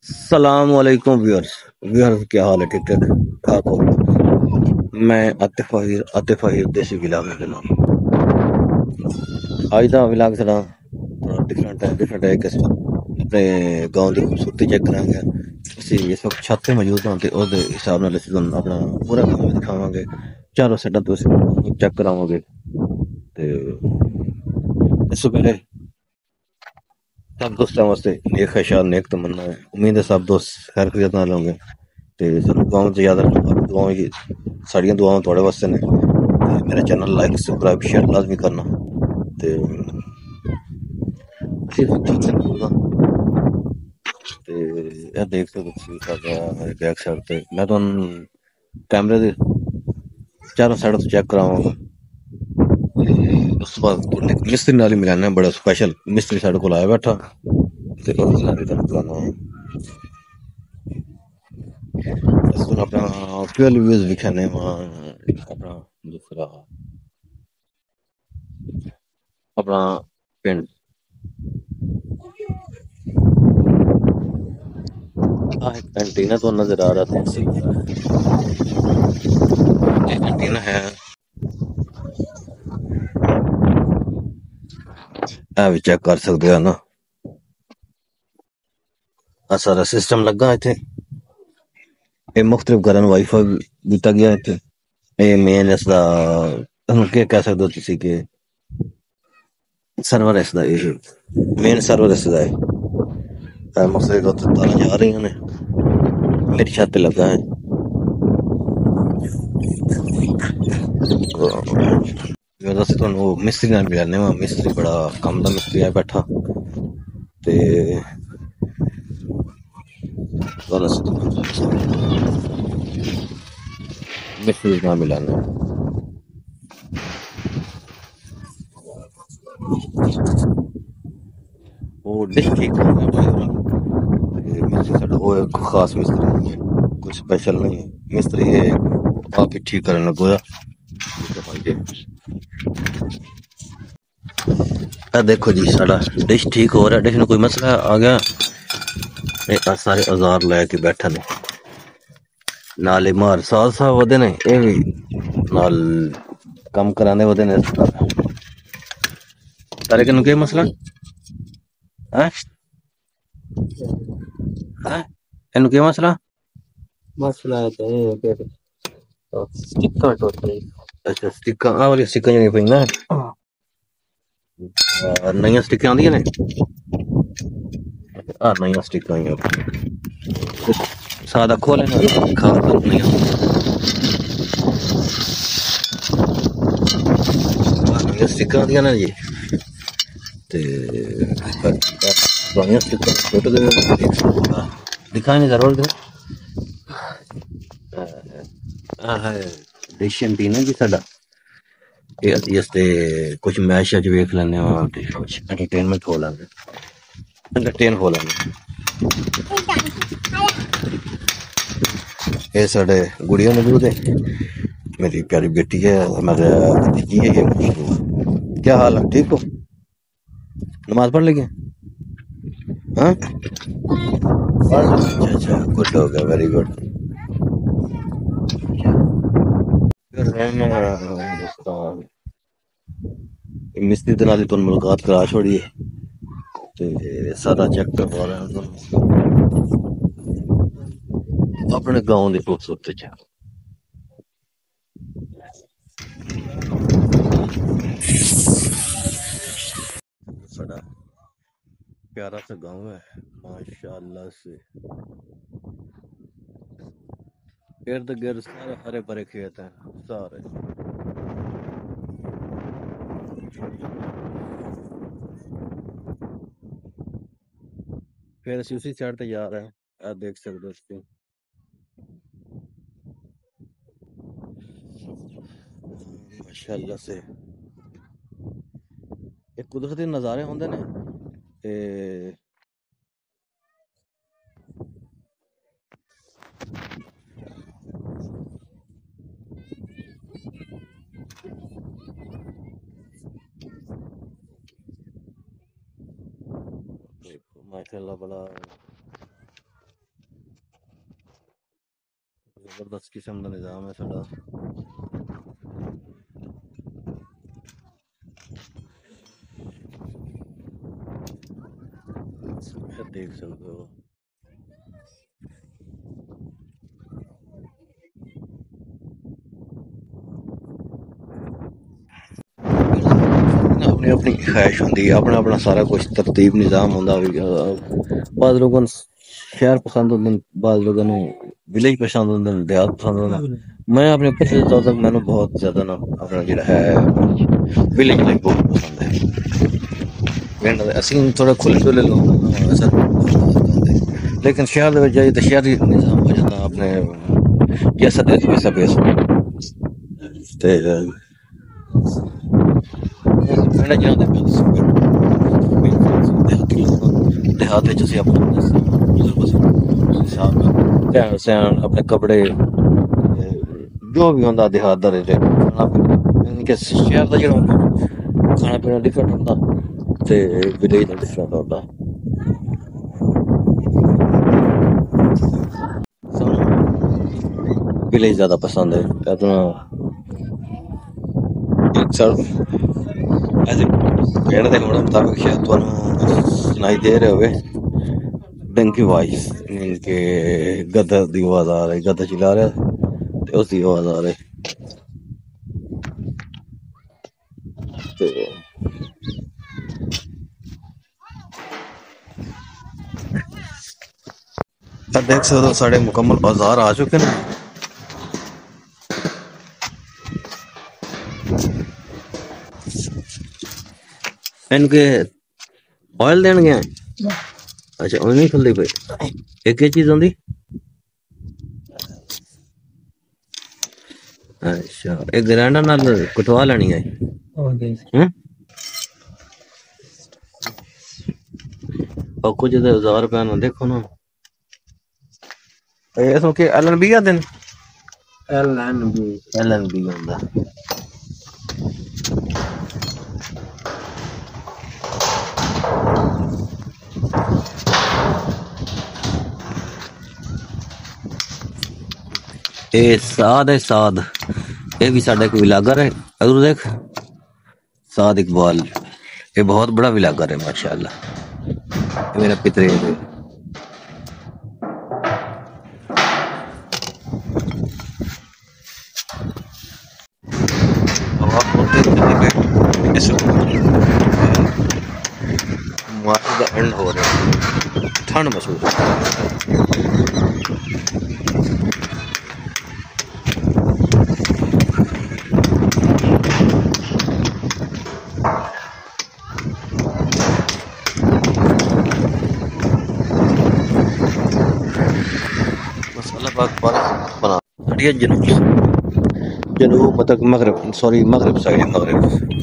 सलाम वालेकुम viewers. Viewers क्या हाल है? ठीक ठाक ठाक हो? मैं आतिफ अहीर देसी व्लॉग में नाम। आज का व्लॉग थोड़ा डिफरेंट है कि अपने गांव की खूबसूरती चेक करांगे। ਅਸੀਂ ਇਸ ਵਕਤ ਛੱਤ ਤੇ ਮੌਜੂਦ ਹਾਂ ਤੇ ਉਹਦੇ ਹਿਸਾਬ ਨਾਲ ਅਸੀਂ ਤੁਹਾਨੂੰ ਆਪਣਾ ਪੂਰਾ ਕੰਮ ਦਿਖਾਵਾਂਗੇ। ਚਾਰੋਂ ਸਾਈਡਾਂ ਤੋਂ ਅਸੀਂ ਚੈੱਕ ਕਰਾਵਾਂਗੇ ਤੇ ਇਸ ਤੋਂ ਪਹਿਲੇ सब दोस्तों वास्ते नेक ख्वाहिशात नेक तमन्ना है। उम्मीद है सब दोस्त खैर खैरियत नाल होंगे ते सानू दुआओं च याद रखना। दुआओं की साड़ियां दुआओं थोड़े वास्ते ने ते मेरा चैनल लाइक सब्सक्राइब शेयर लाजमी करना ते ठीक से बोलना ते यह देख सकते हो साडा मेरे बैक साइड ते मैं तुहानू कैमरे दे चारों साइड तो चेक करावांगा। उस बाद तुहानू एक मिस्त्री नाल ही मिलाना बड़ा स्पेशल मिस्त्री साडे कोल आया बैठा ते ओहदे नाल ही तुहानू इसमें अपना फ्यूल व्यूज दिखाने अपना दूसरा अपना पिंड एक कैंटीन तो नजर आ रहा था कैंटीन है भी चेक कर सकते हो ना। सारा सिस्टम लगा इतने ये मुख्तलिफ घर वाईफाई दिता गया इतने ये मेन इसका क्या कह सकते हो तुसी के सर्वर इसका ये मेन सर्वर इसका है मुख्तलिफ तारा जा रही ने मेरी छत पे लगा है। वैसे तो मिस्त्री नाल मिलाने मिस्त्री बड़ा कम दा मिस्त्री है बैठा ते मिस्त्री नाल मिलाने वो डिश ठीक करना है भाई मिस्त्री साडा वो एक खास मिस्त्री नहीं है कुछ स्पेशल नहीं है मिस्त्री है आप ही ठीक करने लगोया। देखो जी साडा डिश ठीक हो रहा है डिश में कोई मसला आ गया सारे औजार लैके बैठे ने नाले मार साल साहब वदे ने ये भी नाल कम कराने वदे ने तारे कनु के मसला है है एनु के मसला मसला है तो ये के तो स्टिकर टूट गई। अच्छा स्टिकां आ वाली स्टिकां जणी पई ना नई स्टिकां आंदियां ने आ नई स्टिकां आई सादा खोले ना खा नहीं नई स्टिकां आंदियां ने जी ते पुरानियां स्टिकां टूट गई दिखाने जरूर दे डिश एंटीना जी साडा ये ਅਸੀਂ ਇਸ ਤੇ ਕੁਝ ਮੈਚ ਅੱਜ ਵੇਖ ਲੈਂਦੇ ਹਾਂ ਤੇ ਕੁਝ ਐਂਟਰਟੇਨਮੈਂਟ ਹੋ ਲੈਂਦੇ ਐਂਟਰਟੇਨ ਹੋ ਲੈਂਦੇ ये साढ़े गुड़िया मौजूद है मेरी प्यारी बेटी है हमारे भतीजी है ये माशाल्लाह। क्या हाल है ठीक हो नमाज पढ़ लेंगे हाँ अच्छा अच्छा गुड हो गया वेरी गुड। मिस्त्री दे नाल तुहानू मुलाकात करा छोड़ी है ते सारा चेक करवा रहा हूं अपने गांव की खूबसूरती च साडा प्यारा सा गांव है माशाल्लाह से इर्द गिर्द सारे हरे भरे खेत हैं सारे फिर ਅਸੀਂ उसी साइड पे जा रहे हैं आप देख सकते हो इसको माशाल्लाह से ये कुदरती नज़ारे होंदे ने ते माशाल्लाह बड़ा जबरदस्त किस्म का निज़ाम है साडा। देख सकते हो अपनी अपनी ख्वाहिश होंगी, अपना अपना सारा कुछ तरतीब निज़ाम होंदा। बाद लोगों शहर पसंद होंगे, बाद लोगों विलेज पसंद होंगे, देहात पसंद होंगे। मैं अपने पिछले साल तक मैंने बहुत ज्यादा ना अपना जो है विलेज लाइफ बहुत पसंद है। पिंड असीं थोड़े खुले डुले लोग असर, लेकिन शहर दे विच जाइए तो शहरी निज़ाम हो जाता अपने जैसा देश वैसा बेस। ते पिंड जाते देहात अपने हिसाब नाल सैन अपने कपड़े जो भी होंदा देहात दा रिलेटेड खाना पीना, कि शहर दा जेह्ड़ा खाना पीना डिफरेंट होंदा ते विलेज दा डिफरेंट होंदा। सानू विलेज ज्यादा पसंद है अपना। एक साल ऐसे पेड़ दे होने मुताबिक शायद तुहानू सुनाई दे रहे होवे डंकी वाइस के गद्दा दी आवाज आ रही, गद्दा चिल्ला रहा ते उसदी आवाज आ रही। देख सकते हो साढ़े मुकम्मल बाजार आ चुके हैं। इनके ऑयल देन गए, अच्छा ऑयल नहीं खुलती पे एक ही चीज होंगी। अच्छा एक ग्राइंडर नाल कटवा लेनी है। और कुछ औजार पैन देखो ना, इसमें के LNB आते हैं। LNB होंदा ए साद है साद, ये भी साडा एक विलागर है। अगर देख साद इकबाल, ये बहुत बड़ा विलागर है माशाल्लाह। मेरा पितरे है। एंड हो रहा है, ठंड महसूस मसाला बना जनूब जनूब मतलब मगरब, सॉरी मगरब साइड, मगरब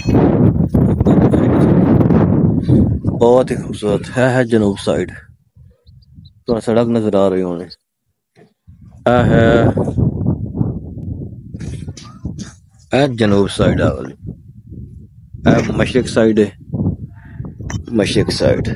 बहुत ही खूबसूरत है जनूब साइड। तो सड़क नजर आ रही होने है जनूब साइड वाली, मशरिक साइड है, मशरिक साइड।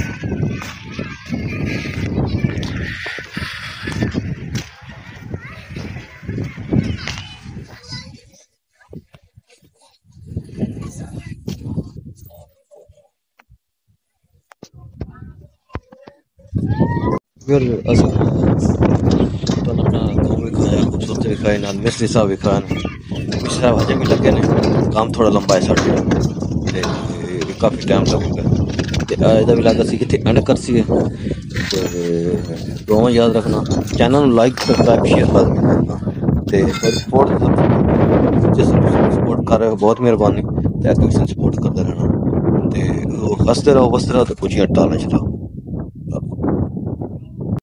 खूबसूरती दिखाई ना मिस्त्री साहब दिखाए, मिस्त्री साहब हजे भी लगे ने, काम थोड़ा लंबा है साढ़े काफी टाइम लगेगा। ਇਹਦਾ ਵੀ ਲੱਗਾ ਸੀ ਕਿਥੇ ਐਂਡ ਕਰ ਸੀਗੇ ਤੇ ਦੋਵਾਂ ਯਾਦ ਰੱਖਣਾ, ਚੈਨਲ ਨੂੰ ਲਾਈਕ ਸਬਸਕ੍ਰਾਈਬ ਸ਼ੇਅਰ ਲਾਜ਼ਮੀ ਕਰਨਾ ਤੇ ਸਪੋਰਟ ਜਿਸ ਸਪੋਰਟ ਕਰ ਰਹੇ ਹੋ ਬਹੁਤ ਮਿਹਰਬਾਨੀ ਤੇ ਐਕਟਿਵ ਸਪੋਰਟ ਕਰਦੇ ਰਹਿਣਾ ਤੇ ਹੱਸਦੇ ਰਹੋ ਬਸਦੇ ਰਹੋ ਤੇ ਕੁਝ ਹਟਾ ਨਾ ਚਲਾਓ।